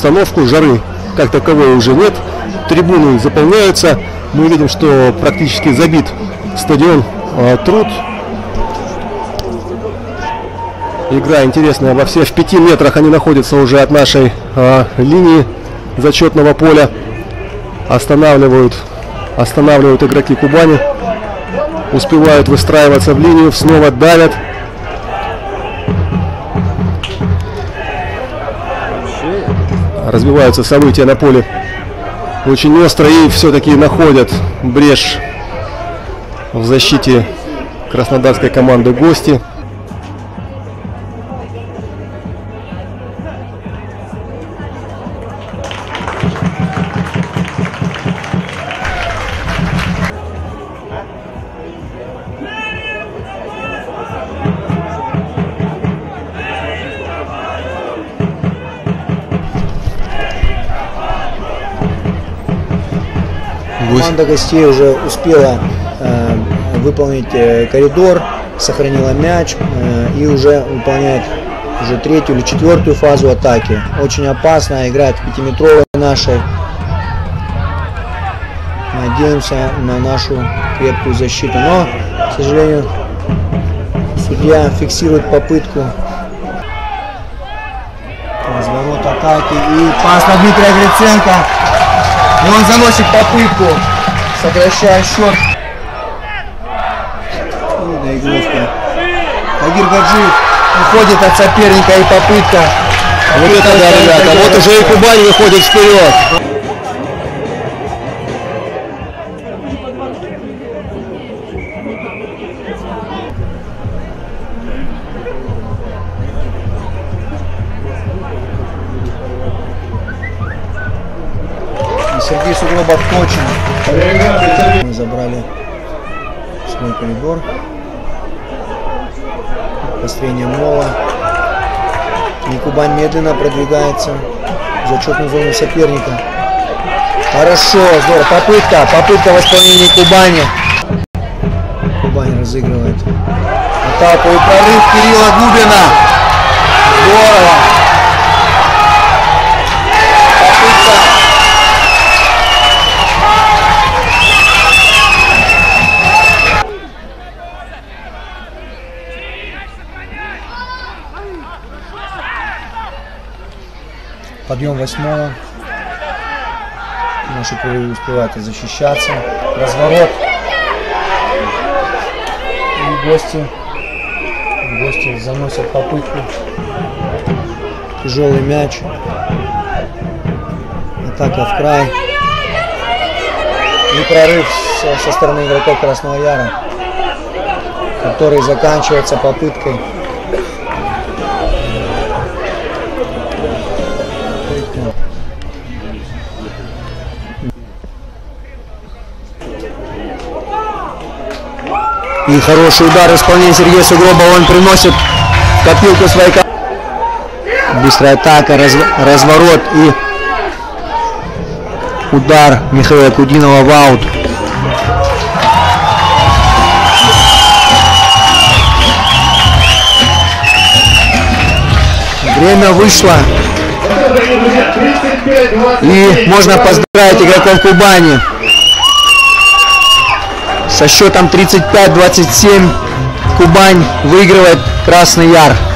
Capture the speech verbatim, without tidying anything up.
обстановку. Жары как таковой уже нет. Трибуны заполняются. Мы видим, что практически забит стадион Труд. Игра интересная во все. В пяти метрах они находятся уже от нашей а, линии зачетного поля. Останавливают, останавливают игроки Кубани. Успевают выстраиваться в линию. Снова давят. Развиваются события на поле очень остро и все-таки находят брешь в защите краснодарской команды гости. Команда гостей уже успела э, выполнить э, коридор, сохранила мяч э, и уже выполняет уже третью или четвертую фазу атаки. Очень опасно, играет в пятиметровой нашей. Надеемся на нашу крепкую защиту, но, к сожалению, судья фиксирует попытку. Разворот атаки и пас на Дмитрия Гриценко. И он заносит попытку, сокращая счет. Видно игрушка. Тагир Гаджиев уходит от соперника и попытка. Вот это да, ребята, вот уже и Кубань выходит вперед. Сергей Сугробов точно. Мы забрали свой коридор. Построение мола. И Кубань медленно продвигается в зачетную зону соперника. Хорошо, здорово. Попытка, попытка в исполнении Кубани. Кубань разыгрывает атаку и прорыв Кирилла Губина. Здорово. Подъем восьмого. Наши крылья успевают защищаться. Разворот. И гости. Гости заносят попытку. Тяжелый мяч. Атака в край. И прорыв со, со стороны игроков Красного Яра, который заканчивается попыткой. И хороший удар в исполнении Сергея Сугробова. Он приносит копилку своей команды. Быстрая атака, разв... разворот и удар Михаила Кудинова в аут. Время вышло. И можно поздравить игроков Кубани. Со счетом тридцать пять двадцать семь Кубань выигрывает Красный Яр.